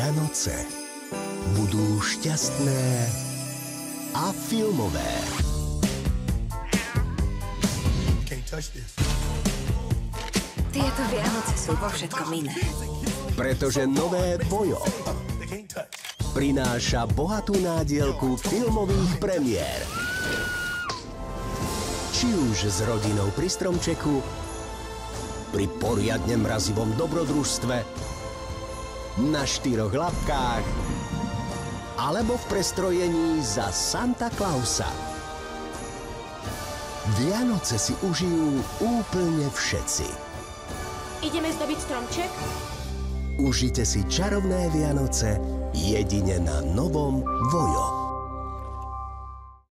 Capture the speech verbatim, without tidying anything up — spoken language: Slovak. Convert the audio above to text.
Vianoce budú šťastné a filmové. Tieto Vianoce sú vo všetkom iné. Pretože nové Vojo prináša bohatú nádielku filmových premiér. Či už s rodinou pri stromčeku, pri poriadne mrazivom dobrodružstve, na štyroch labkách, alebo v prestrojení za Santa Clausa. Vianoce si užijú úplne všetci. Ideme zdobiť stromček? Užite si čarovné Vianoce jedine na novom Vojo.